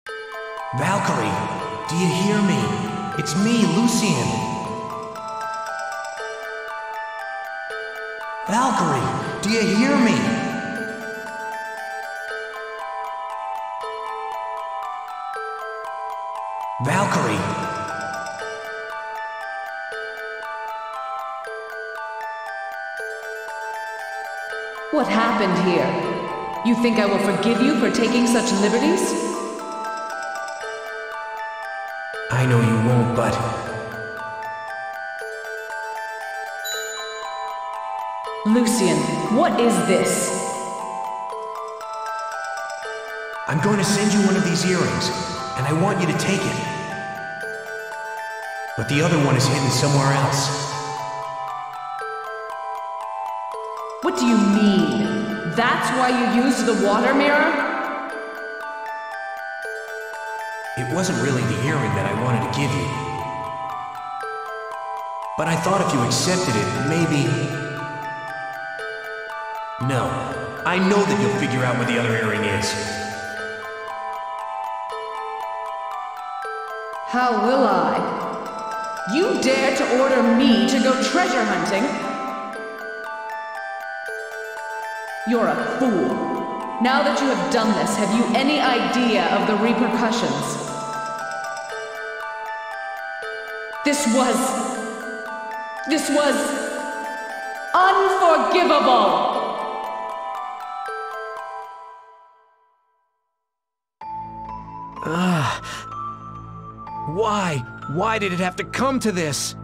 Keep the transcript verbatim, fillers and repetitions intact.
Valkyrie, do you hear me? It's me, Lucian. Valkyrie, do you hear me? Valkyrie. What happened here? You think I will forgive you for taking such liberties? I know you won't, but... Lucian, what is this? I'm going to send you one of these earrings, and I want you to take it. But the other one is hidden somewhere else. What do you mean? That's why you used the water mirror? It wasn't really the earring that I wanted to give you. But I thought if you accepted it, maybe... No. I know that you'll figure out where the other earring is. How will I? You dare to order me to go treasure hunting? You're a fool. Now that you have done this, have you any idea of the repercussions? This was... This was... unforgivable! Ugh. Why? Why did it have to come to this?